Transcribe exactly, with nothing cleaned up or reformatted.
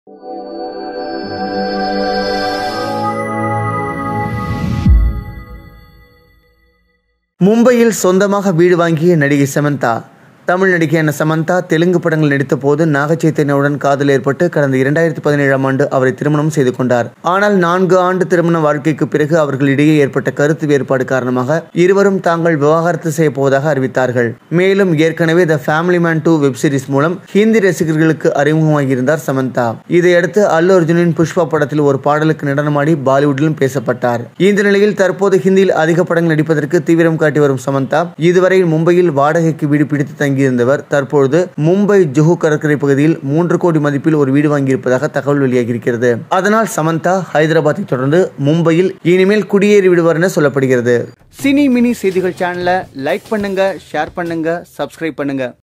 மும்பையில் சொந்தமாக வீடு வாங்கிய நடிகை சமந்தா. தமிழ் நடிகையான சமந்தா தெலுங்கு படங்கள் நடித்த போது நாகச்சைத்தன்யாவுடன் காதல் ஏற்பட்டு கடந்த இரண்டாயிரத்தி பதினேழாம் ஆண்டு அவரை திருமணம் செய்து கொண்டார். ஆனால் நான்கு ஆண்டு திருமண வாழ்க்கைக்கு பிறகு அவர்களிடையே ஏற்பட்ட கருத்து வேறுபாடு காரணமாக இருவரும் தாங்கள் விவாகரத்து செய்ய போவதாக அறிவித்தார்கள். மேலும் ஏற்கனவே the family man two web series மூலம் ஹிந்தி ரசிகர்களுக்கு அறிமுகமாகியிருந்தார் சமந்தா. இதையடுத்து அல்லு அர்ஜுனின் புஷ்பா படத்தில் ஒரு பாடலுக்கு நடனமாடி பாலிவுட்டிலும் பேசப்பட்டார். இந்த நிலையில் தற்போது ஹிந்தியில் அதிக படங்கள் நடிப்பதற்கு தீவிரம் காட்டி வரும் சமந்தா இதுவரை மும்பையில் வாடகைக்கு வீடு பிடித்து தங்கி இருந்தவர் தற்பொழுது மும்பை ஜுஹு கடற்கரை பகுதியில் மூன்று கோடி மதிப்பில் ஒரு வீடு வாங்கியிருப்பதாக தகவல் வெளியாகியிருக்கிறது. அதனால் சமந்தா ஹைதராபாத்தை தொடர்ந்து மும்பையில் இனிமேல் குடியேறி விடுவார் என சொல்லப்படுகிறது. சினி மினி செய்திகள் சேனலை லைக் பண்ணுங்க, ஷேர் பண்ணுங்க, சப்ஸ்கிரைப் பண்ணுங்க.